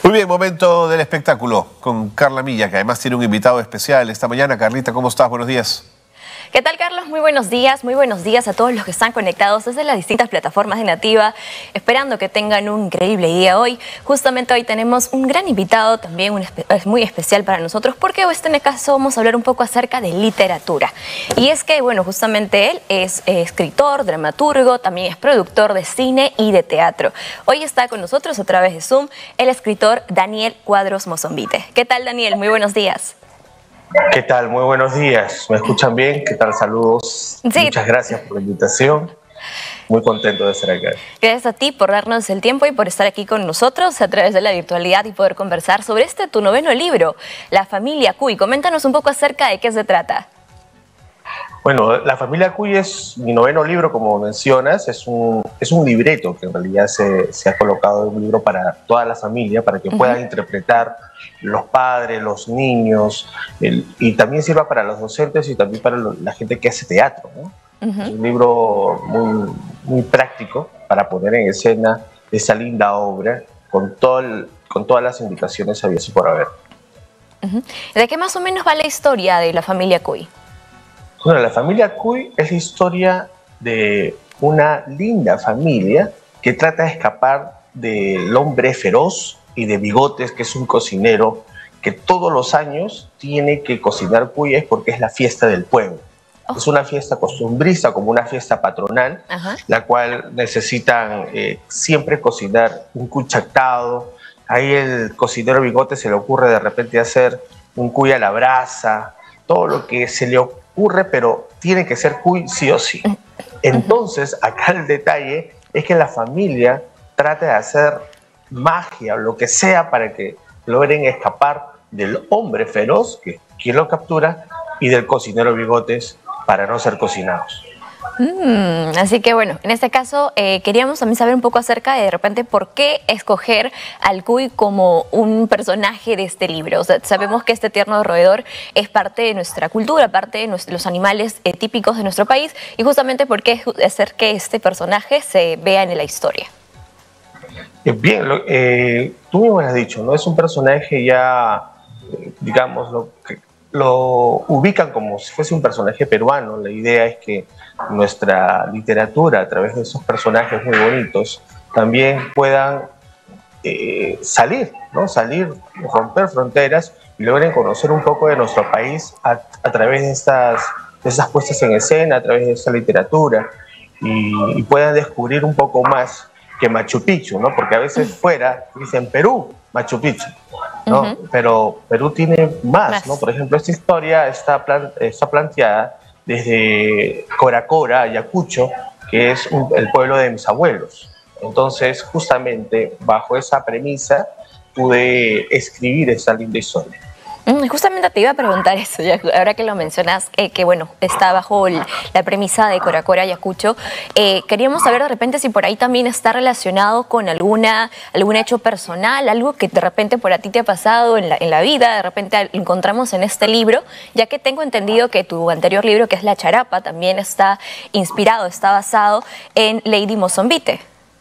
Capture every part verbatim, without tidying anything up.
Muy bien, momento del espectáculo con Carla Milla, que además tiene un invitado especial esta mañana. Carlita, ¿cómo estás? Buenos días. ¿Qué tal, Carlos? Muy buenos días, muy buenos días a todos los que están conectados desde las distintas plataformas de Nativa, esperando que tengan un increíble día hoy. Justamente hoy tenemos un gran invitado, también un espe es muy especial para nosotros, porque hoy en este caso vamos a hablar un poco acerca de literatura. Y es que, bueno, justamente él es eh, escritor, dramaturgo, también es productor de cine y de teatro. Hoy está con nosotros a través de Zoom el escritor Daniel Cuadros Mozombite. ¿Qué tal, Daniel? Muy buenos días. ¿Qué tal? Muy buenos días. ¿Me escuchan bien? ¿Qué tal? Saludos. Sí. Muchas gracias por la invitación. Muy contento de estar acá. Gracias a ti por darnos el tiempo y por estar aquí con nosotros a través de la virtualidad y poder conversar sobre este tu noveno libro, La Familia Cuy. Coméntanos un poco acerca de qué se trata. Bueno, La Familia Cuy es mi noveno libro, como mencionas. Es un, es un libreto que en realidad se, se ha colocado en un libro para toda la familia, para que uh-huh. puedan interpretar los padres, los niños, el, y también sirva para los docentes y también para lo, la gente que hace teatro, ¿no? Uh-huh. Es un libro muy, muy práctico para poner en escena esa linda obra con, todo el, con todas las indicaciones habidas y por haber. Uh-huh. ¿De qué más o menos va la historia de La Familia Cuy? Bueno, La Familia Cuy es la historia de una linda familia que trata de escapar del hombre feroz y de Bigotes, que es un cocinero que todos los años tiene que cocinar cuyes porque es la fiesta del pueblo. Oh. Es una fiesta costumbrista, como una fiesta patronal, uh-huh. la cual necesitan eh, siempre cocinar un cuy chactado. Ahí el cocinero Bigotes se le ocurre de repente hacer un cuy a la brasa, todo lo que se le ocurre, pero tiene que ser cuy sí o sí. Entonces, acá el detalle es que la familia trata de hacer magia o lo que sea para que logren escapar del hombre feroz, que quien lo captura, y del cocinero Bigotes para no ser cocinados. Mm, así que bueno, en este caso eh, queríamos también saber un poco acerca de de repente por qué escoger al cuy como un personaje de este libro. O sea, sabemos que este tierno roedor es parte de nuestra cultura, parte de nuestros, los animales eh, típicos de nuestro país, y justamente por qué hacer que este personaje se vea en la historia. Bien, lo, eh, tú mismo has dicho, ¿no? Es un personaje ya, eh, digamos, lo, lo ubican como si fuese un personaje peruano. La idea es que nuestra literatura, a través de esos personajes muy bonitos, también puedan eh, salir, ¿no? Salir, romper fronteras y logren conocer un poco de nuestro país a, a través de estas, de estas puestas en escena, a través de esta literatura, y, y puedan descubrir un poco más que Machu Picchu, ¿no? Porque a veces fuera dicen Perú, Machu Picchu, ¿no? Uh-huh. Pero Perú tiene más, más, ¿no? Por ejemplo, esta historia está, plan, está planteada desde Coracora, Ayacucho, que es un, el pueblo de mis abuelos. Entonces, justamente bajo esa premisa pude escribir esa linda historia. Justamente te iba a preguntar eso, ya, ahora que lo mencionas, eh, que bueno, está bajo el, la premisa de Coracora, Ayacucho. Eh, queríamos saber de repente si por ahí también está relacionado con alguna, algún hecho personal, algo que de repente por a ti te ha pasado en la, en la vida, de repente encontramos en este libro, ya que tengo entendido que tu anterior libro, que es La Charapa, también está inspirado, está basado en Lady Mozombite.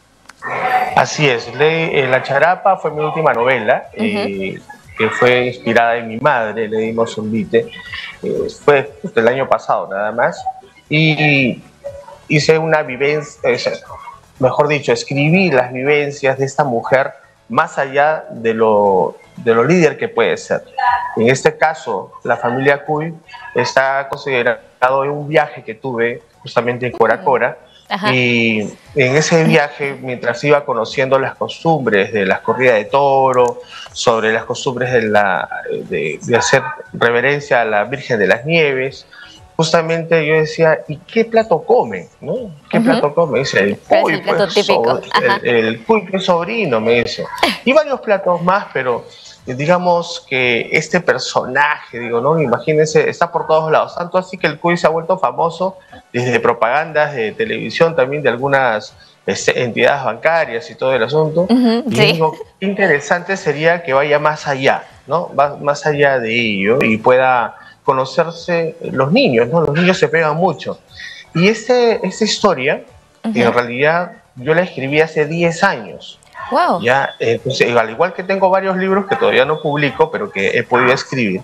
Así es, Ley, La Charapa fue mi última novela. Uh-huh. eh, que fue inspirada en mi madre, Lady Mozombite, eh, fue justo el año pasado nada más, y hice una vivencia, eh, mejor dicho, escribí las vivencias de esta mujer más allá de lo, de lo líder que puede ser. En este caso, La Familia Cuy está considerado en un viaje que tuve justamente en Coracora. Ajá. Y en ese viaje, mientras iba conociendo las costumbres de las corridas de toro, sobre las costumbres de, la, de, de hacer reverencia a la Virgen de las Nieves, justamente yo decía, ¿y qué plato come? ¿No? ¿Qué uh-huh. plato come? Dice, el cuy, el, pues, so, el, el cuy pues, sobrino, me dice. Y varios platos más, pero digamos que este personaje, digo, ¿no? Imagínense, está por todos lados, tanto así que el cuy se ha vuelto famoso desde propagandas de televisión, también de algunas este, entidades bancarias y todo el asunto. Uh-huh, y sí. Digo, qué interesante sería que vaya más allá, ¿no? Va más allá de ello y pueda conocerse los niños, ¿no? Los niños se pegan mucho. Y este, esta historia, uh-huh. en realidad, yo la escribí hace diez años. Wow. Ya, entonces, al igual que tengo varios libros que todavía no publico, pero que he podido escribir.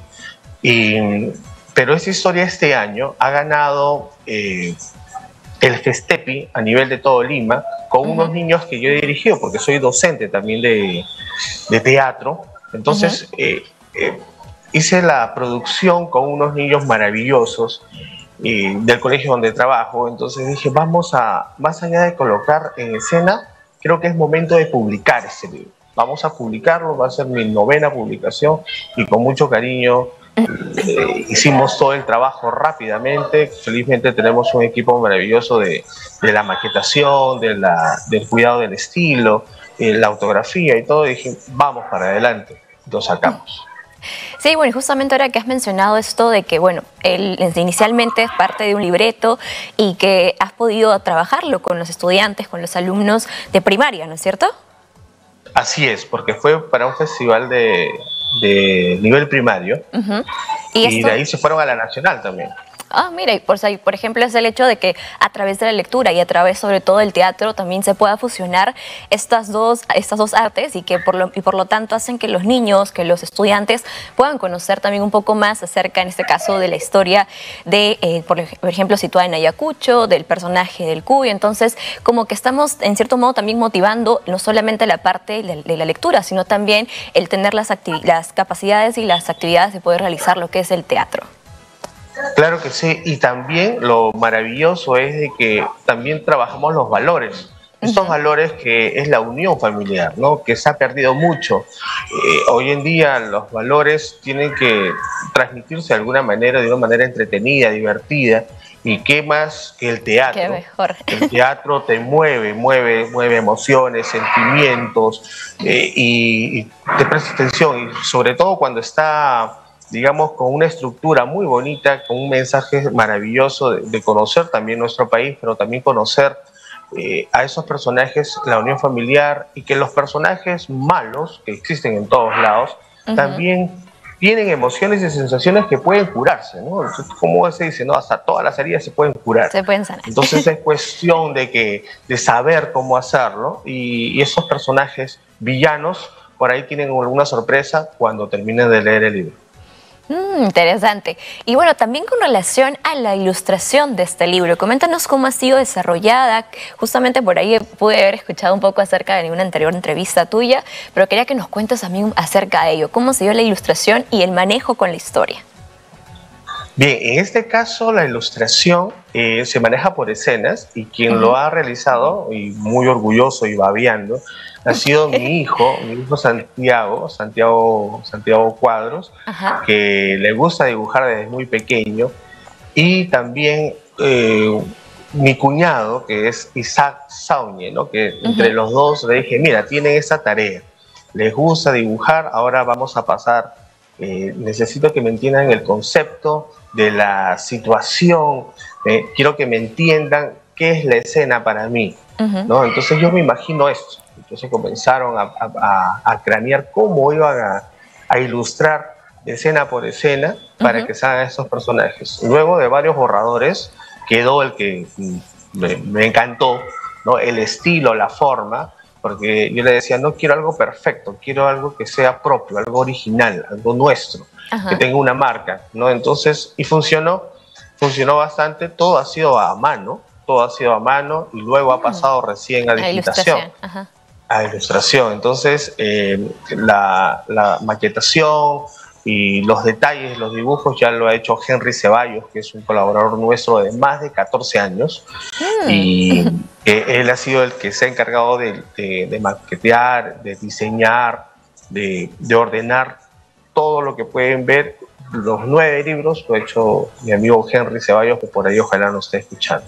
Y, pero esta historia este año ha ganado eh, el Festepi a nivel de todo Lima, con uh-huh. unos niños que yo he dirigido, porque soy docente también de, de teatro. Entonces, uh-huh. eh, eh, hice la producción con unos niños maravillosos eh, del colegio donde trabajo. Entonces dije, vamos a, más allá de colocar en escena, creo que es momento de publicar este libro. Vamos a publicarlo, va a ser mi novena publicación y con mucho cariño eh, hicimos todo el trabajo rápidamente. Felizmente tenemos un equipo maravilloso de, de la maquetación, de la, del cuidado del estilo, eh, la autografía y todo. Y dije, vamos para adelante, lo sacamos. Sí, bueno, y justamente ahora que has mencionado esto de que, bueno, él inicialmente es parte de un libreto y que has podido trabajarlo con los estudiantes, con los alumnos de primaria, ¿no es cierto? Así es, porque fue para un festival de, de nivel primario uh-huh. y, y esto... de ahí se fueron a la nacional también. Ah, mira, y por, por ejemplo es el hecho de que a través de la lectura y a través sobre todo del teatro también se pueda fusionar estas dos, estas dos artes y que por lo, y por lo tanto hacen que los niños, que los estudiantes puedan conocer también un poco más acerca, en este caso, de la historia de, eh, por, por ejemplo, situada en Ayacucho, del personaje del Cuy. Entonces, como que estamos en cierto modo también motivando no solamente la parte de, de la lectura, sino también el tener las, las capacidades y las actividades de poder realizar lo que es el teatro. Claro que sí, y también lo maravilloso es de que también trabajamos los valores, estos uh-huh. valores que es la unión familiar, ¿no? Que se ha perdido mucho. Eh, hoy en día los valores tienen que transmitirse de alguna manera, de una manera entretenida, divertida, y qué más que el teatro. Qué mejor. El teatro te mueve, mueve, mueve emociones, sentimientos, eh, y, y te presta atención, y sobre todo cuando está, digamos, con una estructura muy bonita, con un mensaje maravilloso de, de conocer también nuestro país, pero también conocer eh, a esos personajes, la unión familiar, y que los personajes malos, que existen en todos lados, uh-huh. también tienen emociones y sensaciones que pueden curarse, ¿no? Entonces, como se dice, ¿no? Hasta todas las heridas se pueden curar. Se pueden sanar. Entonces es cuestión de, que, de saber cómo hacerlo, y, y esos personajes villanos por ahí tienen alguna sorpresa cuando terminen de leer el libro. Mm, interesante. Y bueno, también con relación a la ilustración de este libro, coméntanos cómo ha sido desarrollada. Justamente por ahí pude haber escuchado un poco acerca de una anterior entrevista tuya, pero quería que nos cuentes también acerca de ello. ¿Cómo se dio la ilustración y el manejo con la historia? Bien, en este caso la ilustración eh, se maneja por escenas, y quien uh-huh. lo ha realizado, y muy orgulloso y babeando, ha sido mi hijo, mi hijo Santiago, Santiago, Santiago Cuadros, uh-huh. que le gusta dibujar desde muy pequeño, y también eh, mi cuñado, que es Isaac Saunier, ¿no? Que uh-huh. entre los dos le dije, mira, tienen esta tarea, les gusta dibujar, ahora vamos a pasar, eh, necesito que me entiendan el concepto de la situación, eh, quiero que me entiendan qué es la escena para mí, uh-huh. ¿no? Entonces yo me imagino esto. Entonces comenzaron a, a, a cranear cómo iban a, a ilustrar escena por escena para uh-huh. que salgan esos personajes. Luego de varios borradores quedó el que me, me encantó, ¿no? El estilo, la forma, porque yo le decía, no quiero algo perfecto, quiero algo que sea propio, algo original, algo nuestro, uh-huh. que tenga una marca, ¿no? Entonces, y funcionó, funcionó bastante, todo ha sido a mano, todo ha sido a mano, y luego uh-huh. ha pasado recién a digitación. Uh-huh. A ilustración. Entonces, eh, la, la maquetación y los detalles, los dibujos, ya lo ha hecho Henry Ceballos, que es un colaborador nuestro de más de catorce años, mm. y eh, él ha sido el que se ha encargado de, de, de maquetear, de diseñar, de, de ordenar todo lo que pueden ver. Los nueve libros lo ha hecho mi amigo Henry Ceballos, que por ahí ojalá nos esté escuchando.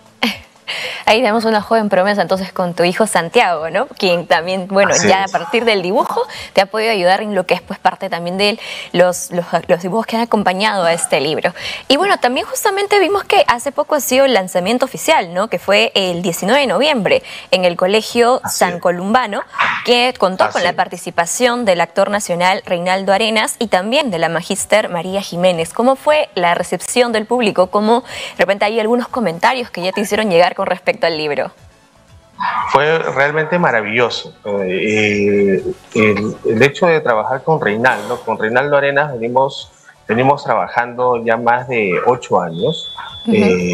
Ahí tenemos una joven promesa entonces con tu hijo Santiago, ¿no? Quien también, bueno, Así ya es. a partir del dibujo te ha podido ayudar en lo que es pues parte también de los, los, los dibujos que han acompañado a este libro. Y bueno, también justamente vimos que hace poco ha sido el lanzamiento oficial, ¿no? Que fue el diecinueve de noviembre en el Colegio Así San es. Columbano, que contó Así con la participación del actor nacional Reinaldo Arenas y también de la magíster María Jiménez. ¿Cómo fue la recepción del público? ¿Cómo de repente hay algunos comentarios que ya te hicieron llegar con respecto al libro? Fue realmente maravilloso. Eh, el, el hecho de trabajar con Reinaldo, con Reinaldo Arenas venimos, venimos trabajando ya más de ocho años. Uh-huh. eh,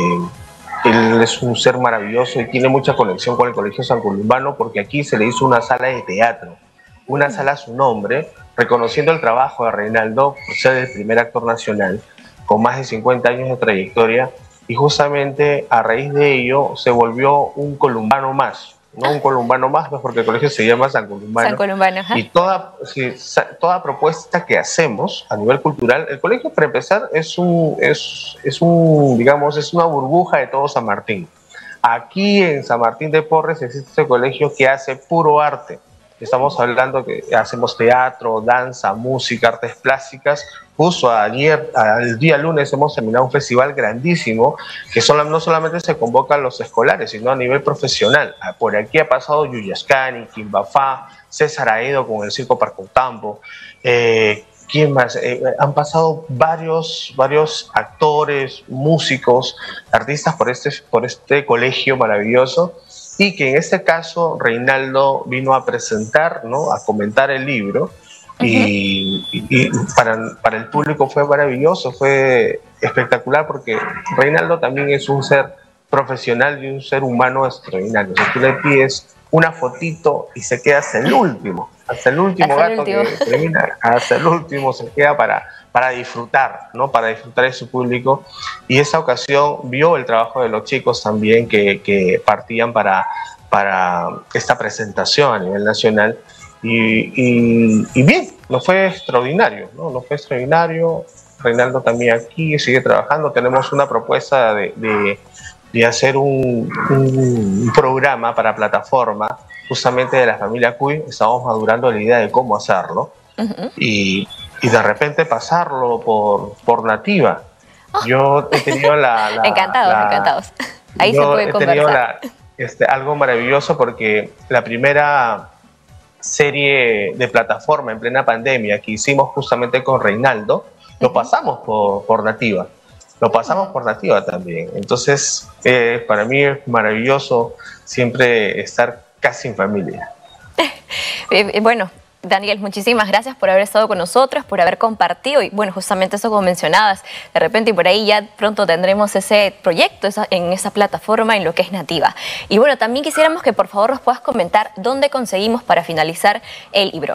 él es un ser maravilloso y tiene mucha conexión con el Colegio San Columbano, porque aquí se le hizo una sala de teatro, una uh-huh. sala a su nombre, reconociendo el trabajo de Reinaldo por ser el primer actor nacional con más de cincuenta años de trayectoria. Y justamente a raíz de ello se volvió un columbano más, no un columbano más, pues porque el colegio se llama San Columbano. San Columbano, ajá. Y toda, sí, toda propuesta que hacemos a nivel cultural, el colegio, para empezar, es un, es, es un, digamos, es una burbuja de todo San Martín. Aquí en San Martín de Porres existe este colegio que hace puro arte. Estamos hablando que hacemos teatro, danza, música, artes plásticas. Justo ayer, el día lunes, hemos terminado un festival grandísimo que solo, no solamente se convoca a los escolares, sino a nivel profesional. Por aquí ha pasado Yuyascani, Quimbafá, César Aedo con el Circo Parcotambo. Eh, ¿Quién más? Eh, han pasado varios, varios actores, músicos, artistas por este, por este colegio maravilloso. Y que en este caso Reinaldo vino a presentar, ¿no? A comentar el libro. Uh-huh. y, y, y para, para el público fue maravilloso, fue espectacular, porque Reinaldo también es un ser profesional y un ser humano extraordinario. Si tú le pides una fotito y se queda hasta el último, hasta el último hasta gato el último. que termina, hasta el último se queda para, para disfrutar, ¿no? Para disfrutar de su público. Y esa ocasión vio el trabajo de los chicos también que, que partían para, para esta presentación a nivel nacional. Y, y, y bien, no fue extraordinario, ¿no? No fue extraordinario. Reinaldo también aquí sigue trabajando. Tenemos una propuesta de, de, de hacer un, un programa para plataforma justamente de la familia Cuy. Estamos madurando la idea de cómo hacerlo. Uh-huh. y, y de repente pasarlo por, por Nativa. Oh. Yo he tenido la... la encantados, la, encantados. Ahí se puede he conversar. Tenido la, este, algo maravilloso, porque la primera serie de plataforma en plena pandemia que hicimos justamente con Reinaldo, lo pasamos por, por Nativa. Lo pasamos por Nativa también. Entonces, eh, para mí es maravilloso siempre estar casi en familia. eh, bueno, Daniel, muchísimas gracias por haber estado con nosotros, por haber compartido, y bueno, justamente eso como mencionabas, de repente y por ahí ya pronto tendremos ese proyecto esa, en esa plataforma en lo que es Nativa. Y bueno, también quisiéramos que por favor nos puedas comentar dónde conseguimos para finalizar el libro.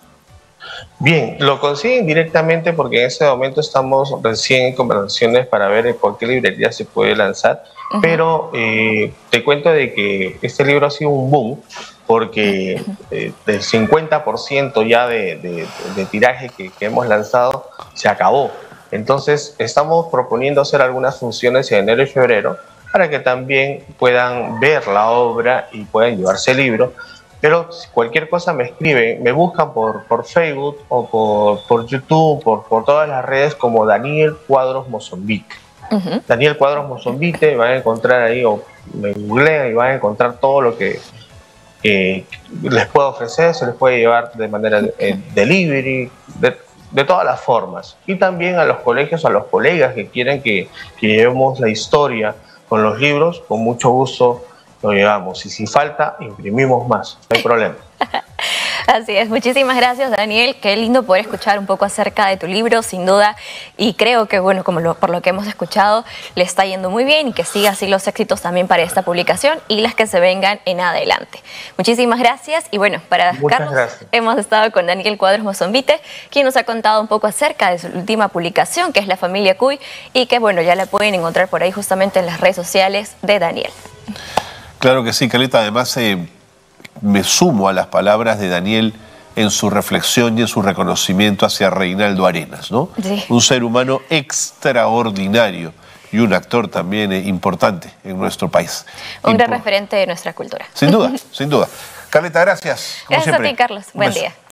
Bien, lo consiguen directamente porque en ese momento estamos recién en conversaciones para ver por qué librería se puede lanzar, uh-huh. pero eh, te cuento de que este libro ha sido un boom, porque eh, del cincuenta por ciento ya de, de, de tiraje que, que hemos lanzado se acabó. Entonces estamos proponiendo hacer algunas funciones en enero y febrero para que también puedan ver la obra y puedan llevarse el libro. Pero cualquier cosa me escriben, me buscan por, por Facebook o por, por YouTube, por, por todas las redes como Daniel Cuadros Mozambique. Uh-huh. Daniel Cuadros Mozambique, van a encontrar ahí, o me googlean y van a encontrar todo lo que eh, les puedo ofrecer. Se les puede llevar de manera eh, delivery, de, de todas las formas. Y también a los colegios, a los colegas que quieren que, que llevemos la historia con los libros, con mucho gusto lo llevamos, y si falta, imprimimos más, no hay problema. Así es, muchísimas gracias, Daniel, qué lindo poder escuchar un poco acerca de tu libro, sin duda, y creo que, bueno, como lo, por lo que hemos escuchado, le está yendo muy bien y que siga así los éxitos también para esta publicación y las que se vengan en adelante. Muchísimas gracias, y bueno, para Muchas Carlos, gracias. Hemos estado con Daniel Cuadros Mozambique, quien nos ha contado un poco acerca de su última publicación, que es La Familia Cuy, y que, bueno, ya la pueden encontrar por ahí justamente en las redes sociales de Daniel. Claro que sí, Carlita. Además, eh, me sumo a las palabras de Daniel en su reflexión y en su reconocimiento hacia Reinaldo Arenas, ¿no? Sí. Un ser humano extraordinario y un actor también eh, importante en nuestro país. Un Impor- gran referente de nuestra cultura. Sin duda, sin duda. Carlita, gracias. Como Gracias siempre. a ti, Carlos. Un Buen beso. día.